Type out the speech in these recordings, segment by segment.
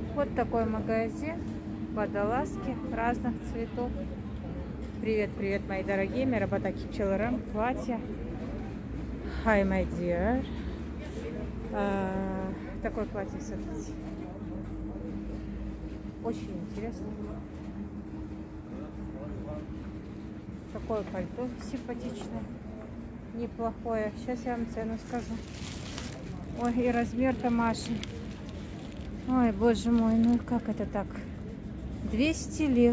Вот такой магазин. Водолазки разных цветов. Привет, привет, мои дорогие. Мирабатаки пчелорам. Платья. Hi, my dear. Такое платье, смотрите. Очень интересно. Такое пальто симпатичное. Неплохое. Сейчас я вам цену скажу. Ой, и размер-то Маши. Ой, боже мой, ну как это так? 200 лир.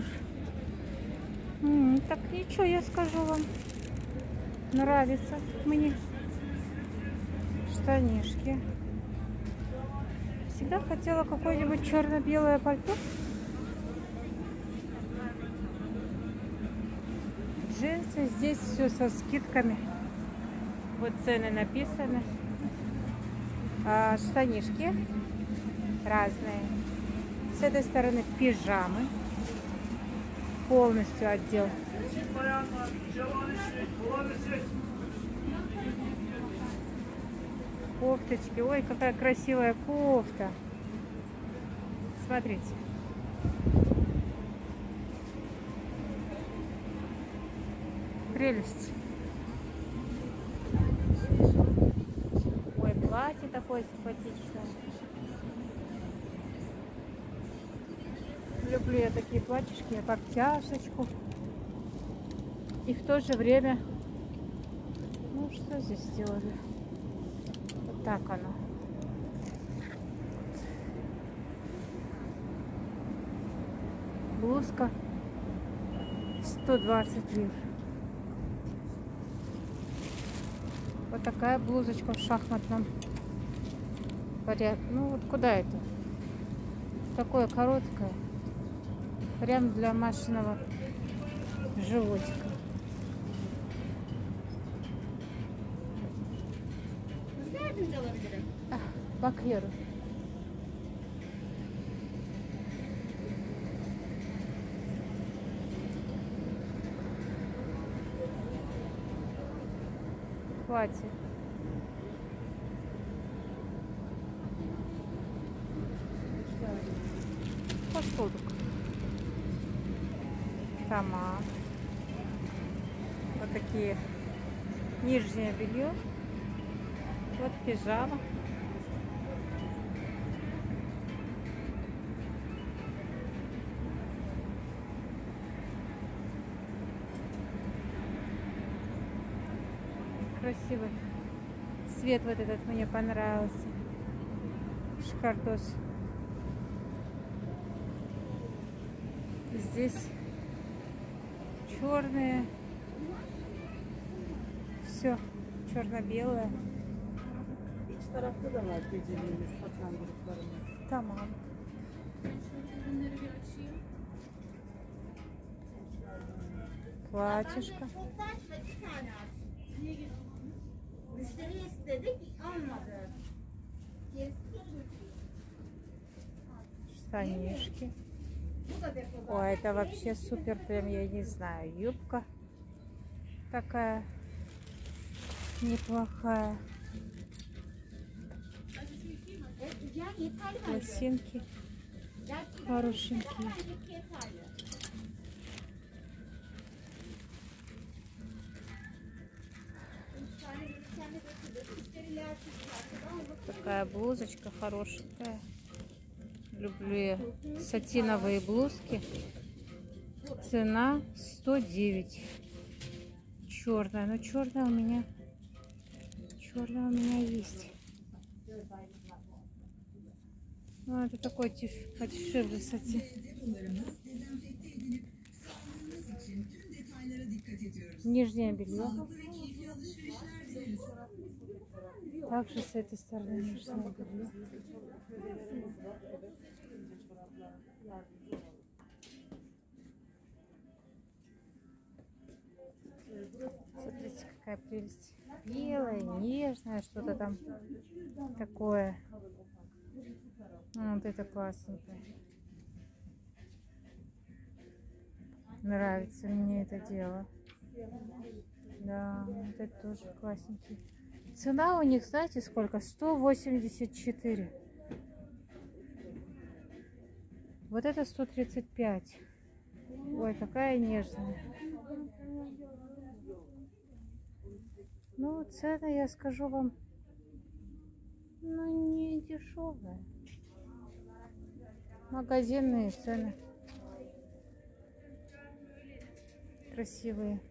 Так ничего, я скажу вам. Нравится мне. Штанишки. Всегда хотела какое-нибудь черно-белое пальто. Джинсы. Здесь все со скидками. Вот цены написаны. Штанишки разные. С этой стороны пижамы. Полностью отдел. Кофточки. Ой, какая красивая кофта. Смотрите. Прелесть. Ой, платье такое симпатичное. Люблю я такие платьишки, как тяжечку. И в то же время, ну что здесь сделали? Вот так оно. Блузка 120 лир. Вот такая блузочка в шахматном порядке. Ну вот куда это? Такое короткое. Прям для Машиного животика. Bakıyorum. Платье. Hoş bulduk. Tamam. Вот такие нижнее белье. Вот пижама. Красивый цвет вот этот мне понравился. Шикардос. Здесь черные. Все черно-белое. Tamam. Платьишко. Штанишки. Ой, это вообще супер, прям я не знаю. Юбка такая неплохая. Лосинки хорошенькие. Такая блузочка хорошенькая. Люблю я сатиновые блузки. Цена 109. Черная. Но черная у меня есть. Ну, это такой подешевле сатин. Нижнее белье. Также с этой стороны нижнее белье. Смотрите, какая прелесть. Белая, нежная, что-то там такое. Вот это классненькое. Нравится мне это дело. Да, вот это тоже классненький. Цена у них, знаете, сколько? 184. Вот это 135. Ой, такая нежная. Ну, цены, я скажу вам, ну, не дешевые. Магазинные цены. Красивые.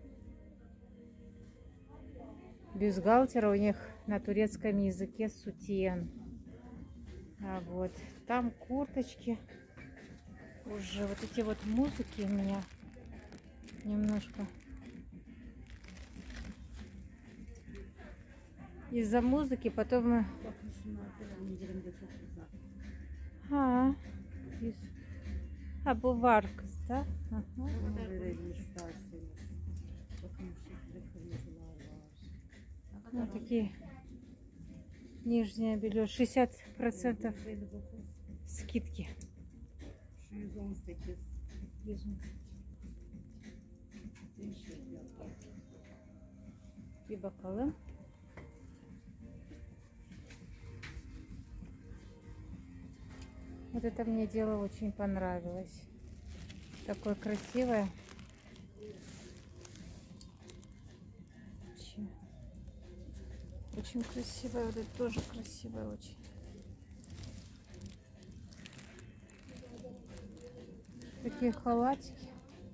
Бюстгальтер у них на турецком языке сутьен. А вот там курточки. Уже вот эти вот музыки у меня немножко из-за музыки потом мы... bu var kızda. Вот такие нижнее белье. 60% скидки. Bir bakalım. Вот это мне дело очень понравилось. Такое красивое. Очень красивое. Вот это тоже красивое очень. Такие халатики.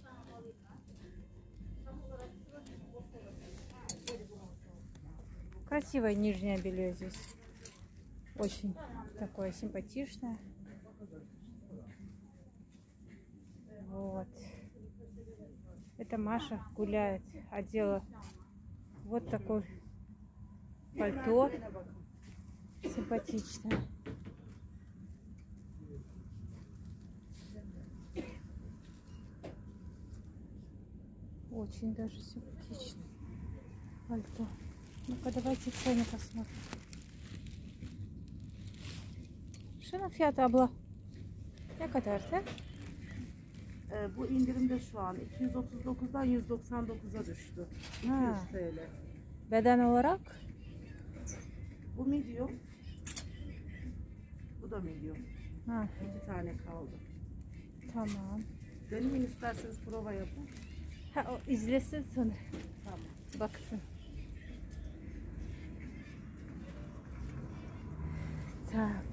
Красивое нижнее белье здесь. Очень такое симпатичное. Вот. Это Маша гуляет. Одела вот такой пальто. Симпатичное. Очень даже симпатичное пальто. Ну-ка, давайте цены посмотрим. Şunun fiyatı abla ne kadar da? Bu indirimde şu an 239'dan 199'a düştü. 200 TL. Beden olarak? Bu medium. Bu da medium. Ha. 2 tane kaldı. Tamam. Deneyin isterseniz prova yapın. Ha, o izlesin sonra. Tamam. Baksın. Так.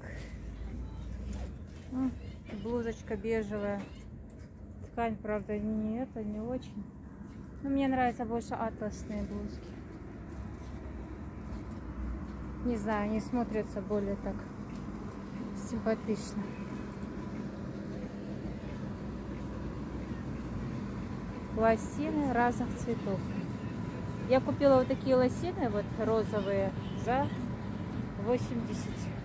Блузочка бежевая. Ткань, правда, не очень. Но мне нравятся больше атласные блузки. Не знаю, они смотрятся более так симпатично. Лосины разных цветов. Я купила вот такие лосины, вот розовые, за 80.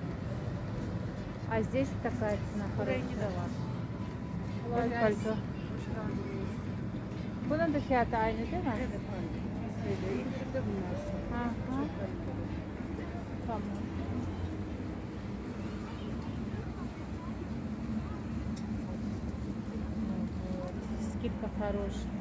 А здесь такая цена хорошая. Вот пальто. Bunun da fiyatı aynı değil mi? Evet, aynı. İndirimde bunlar. Aha. Tamam. Вот. Скидка хорошая.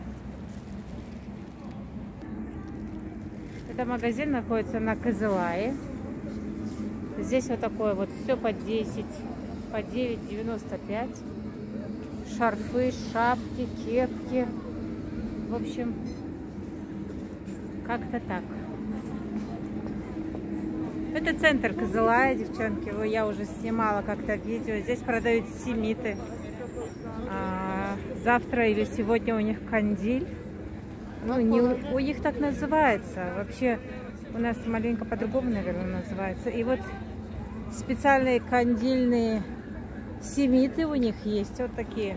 Это магазин находится на Кызылае. Здесь вот такое вот все по 10, по 9,95. Шарфы, шапки, кепки. В общем, как-то так. Это центр Кызылая, девчонки. Я уже снимала как-то видео. Здесь продают семиты. Завтра или сегодня у них кандиль. Ну, не у них так называется. Вообще у нас маленько по-другому, наверное, называется. И вот специальные кандильные семиты у них есть. Вот такие.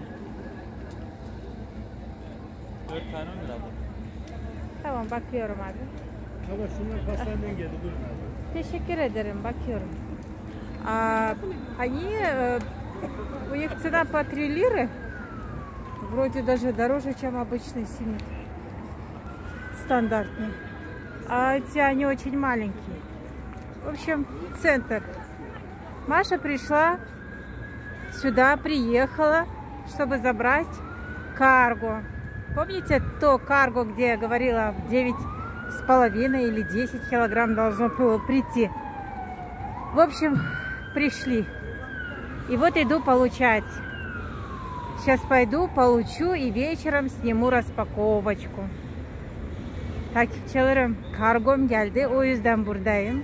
Tamam, bakıyorum abi. Ama şunlar pastaneden geldi. Buyurun abi. Teşekkür ederim, bakıyorum. У них цена по 3 лиры. Вроде даже дороже, чем обычный семит. Стандартный. А эти, они очень маленькие. В общем, центр. Маша пришла сюда, приехала, чтобы забрать карго. Помните то карго, где я говорила, 9,5 или 10 килограмм должно было прийти? В общем, пришли. И вот иду получать. Сейчас пойду, получу и вечером сниму распаковочку. Takipçilerim, kargom geldi. O yüzden buradayım.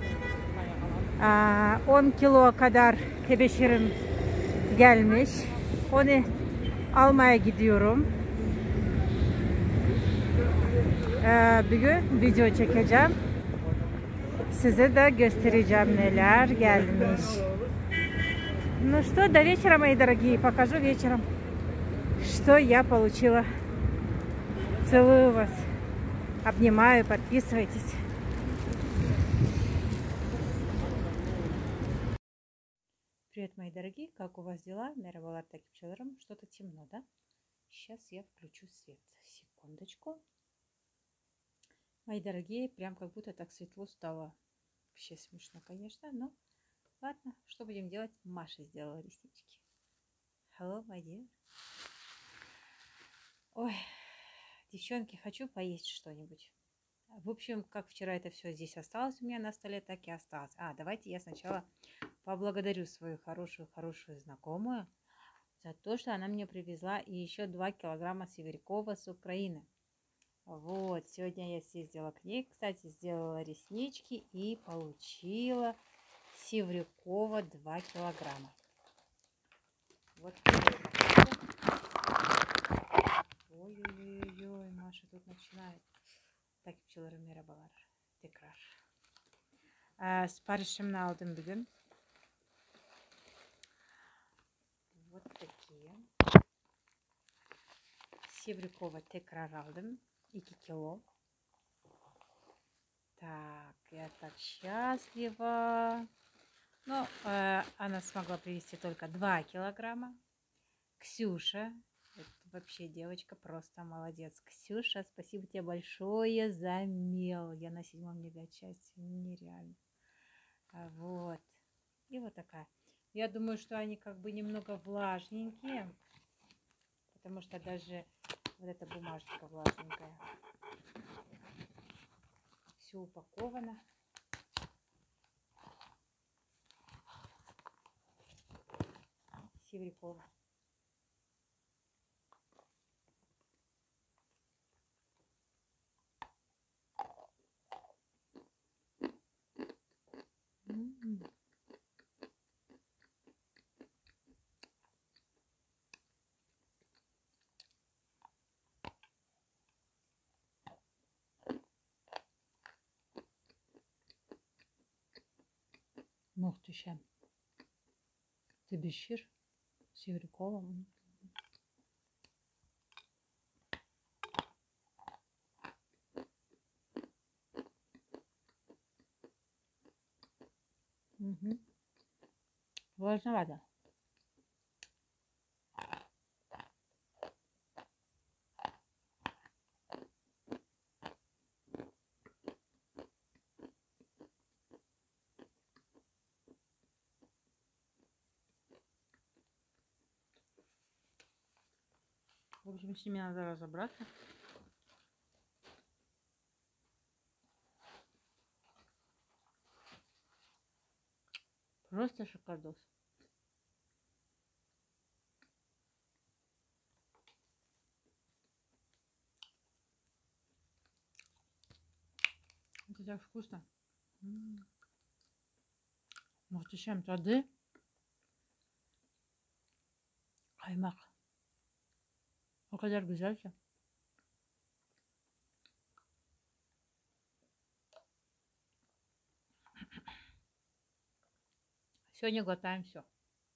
10 kilo kadar tebeşirim gelmiş. Onu almaya gidiyorum. Bugün video çekeceğim. Size de göstereceğim neler gelmiş. Ну что, до вечера, мои дорогие. Покажу вечером, что я получила. Целую вас. Обнимаю, подписывайтесь. Привет, мои дорогие. Как у вас дела? Merhabalar takipçilerim. Что-то темно, да? Сейчас я включу свет. Секундочку. Мои дорогие, прям как будто так светло стало. Вообще смешно, конечно, но ладно, что будем делать? Маша сделала реснички. Hello, my dear. Ой, девчонки, хочу поесть что-нибудь. В общем, как вчера это все здесь осталось у меня на столе, так и осталось. Давайте я сначала поблагодарю свою хорошую знакомую за то, что она мне привезла и еще 2 килограмма северякова с Украины. Вот, сегодня я съездила к ней, кстати, сделала реснички и получила севрюкова 2 килограмма. Вот. Ой-ой-ой, Маша тут начинает. Takipçilerim merhabalar. Tekrar. Siparişimini aldım bugün. Вот такие. Севрюкова tekrar aldım. 2 кило. Так, я так счастлива. Но она смогла привезти только 2 килограмма. Ксюша, это вообще девочка просто молодец. Ксюша, спасибо тебе большое за мел. Я на 7-м небе от счастья. Нереально. Вот. И вот такая. Я думаю, что они как бы немного влажненькие. Потому что даже вот эта бумажечка влажненькая. Все упаковано. Севрюкова. Muhteşem. Tebeşir Севрюкова. Угу. Влажновато. В общем, с ними надо разобраться. Просто шоколадос. Это так вкусно. Muhteşem tadı. Kaymak. O kadar güzel ki. Сегодня глотаем все.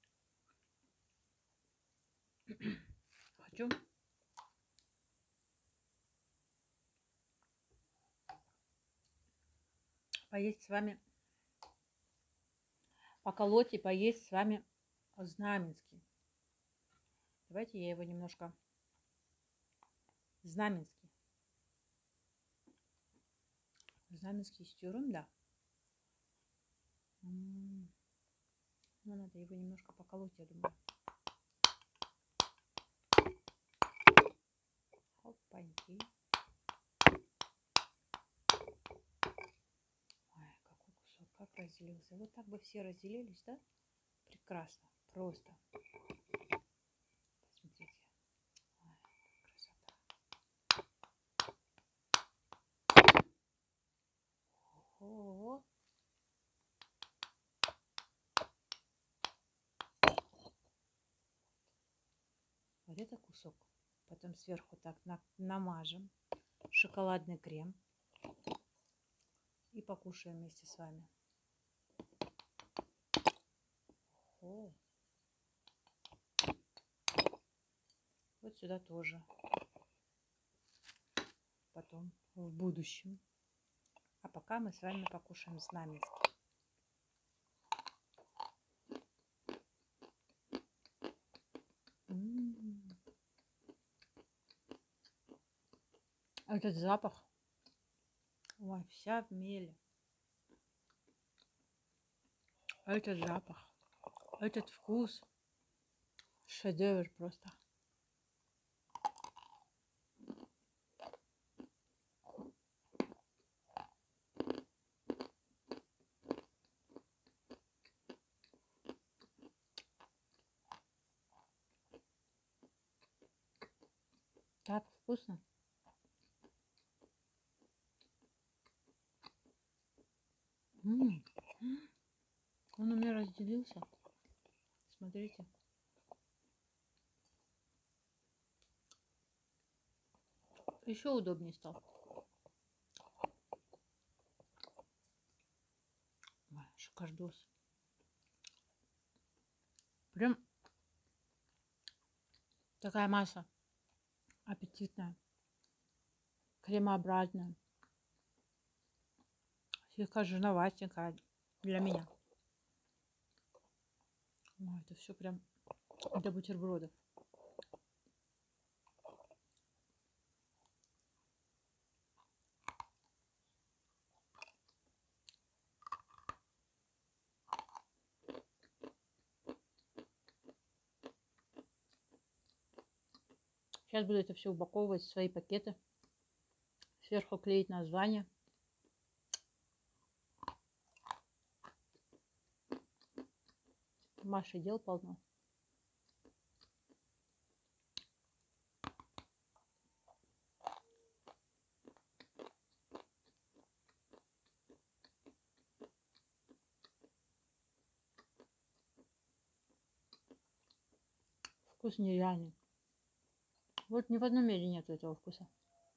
Хочу поесть с вами, поколоть и поесть с вами знаменский. Давайте я его немножко знаменский. Знаменский стюрум, да. Ну, надо его немножко поколоть, я думаю. Опаньки. Ой, какой кусок, как разделился. Вот так бы все разделились, да? Прекрасно, просто. Посмотрите. где-то кусок. Потом сверху так намажем шоколадный крем и покушаем вместе с вами. О. Вот сюда тоже. Потом в будущем. А пока мы с вами покушаем знаменский. Этот запах. Ой, вся в меле. Этот запах. Этот вкус. Шедевр просто. Так вкусно. Он у меня разделился. Смотрите. Еще удобнее стал. Ой, шикардос. Прям такая масса аппетитная, кремообразная, слегка жирноватенькая для меня. Ой, это все прям для бутербродов. Сейчас буду это все упаковывать в свои пакеты. Сверху клеить название. Маши дел полно. Вкус нереальный. Вот ни в одном месте нету этого вкуса.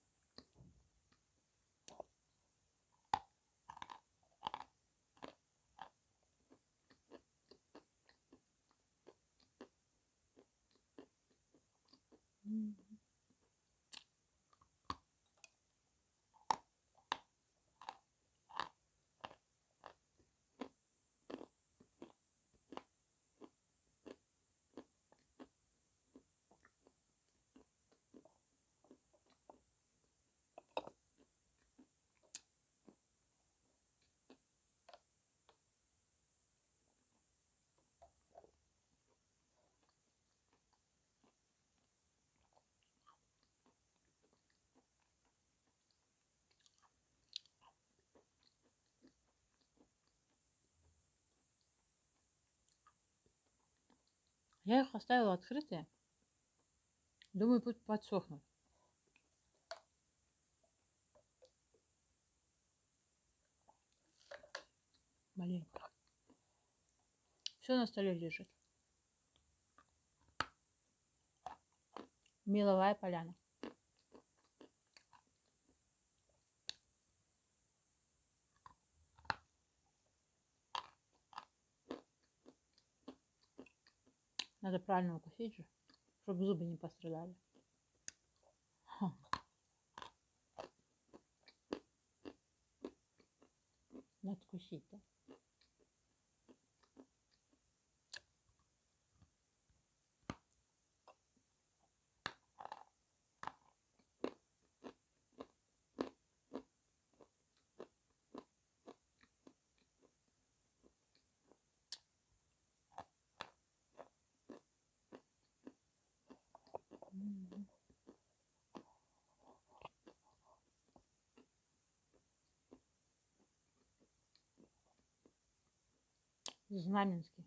Я их оставила открытые. Думаю, пусть подсохнут. Маленько. Все на столе лежит. Меловая поляна. Надо правильно укусить же, чтобы зубы не пострадали. Надо откусить, да? Знаменский.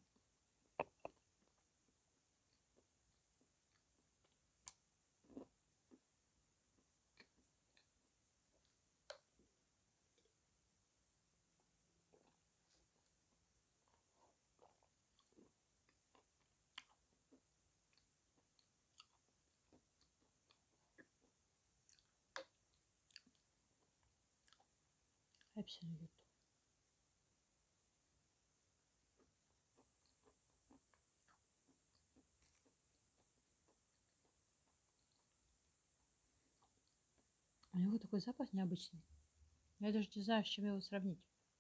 Hepsini yuttum. У него такой запах необычный. Я даже не знаю, с чем его сравнить.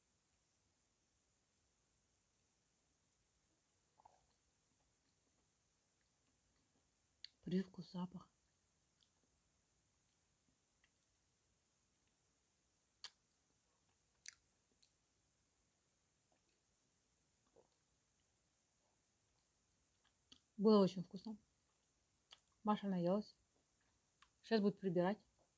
Привкус, запах. Было очень вкусно. Маша наелась. Сейчас будет прибирать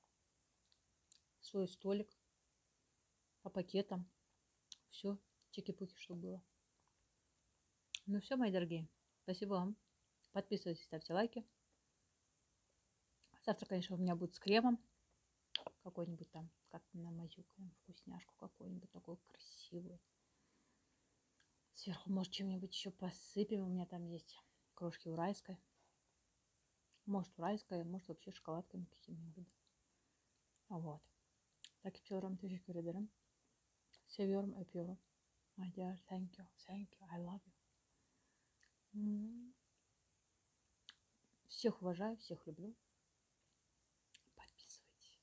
свой столик по пакетам. Все, чики-пуки, что было. Ну все, мои дорогие. Спасибо вам. Подписывайтесь, ставьте лайки. Завтра, конечно, у меня будет с кремом. Какой-нибудь там, как намазюкаем, вкусняшку какую-нибудь такую красивую. Сверху, может, чем-нибудь еще посыпем. У меня там есть крошки уральской. Может, уральская, может, вообще шоколадками какими-нибудь. Вот. Takipçilerim teşekkür ederim. Seviyorum, öpüyorum. My dear, thank you, I love you. Всех уважаю, всех люблю. Подписывайтесь.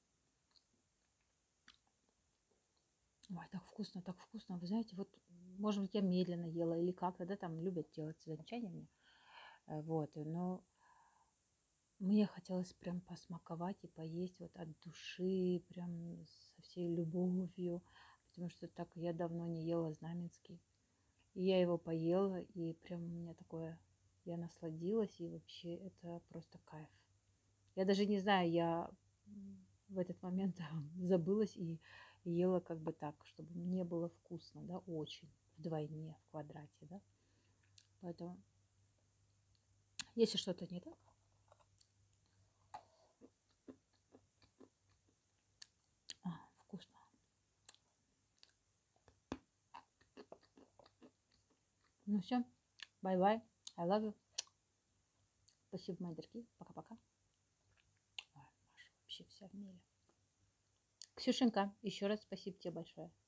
Ой, так вкусно, так вкусно. Вы знаете, вот, может быть, я медленно ела или как-то, да, там любят делать замечания мне. Вот, но мне хотелось прям посмаковать и поесть вот от души, прям со всей любовью, потому что так я давно не ела знаменский. И я его поела, и прям у меня такое, я насладилась, и вообще это просто кайф. Я даже не знаю, я в этот момент забылась и ела как бы так, чтобы мне было вкусно, да, очень, вдвойне, в квадрате, да. Поэтому, если что-то не так, вкусно. Ну все, бай-бай, I love you. Спасибо, мои дорогие, пока-пока. Ой, Маша вообще вся в мире. Ксюшенька, еще раз спасибо тебе большое.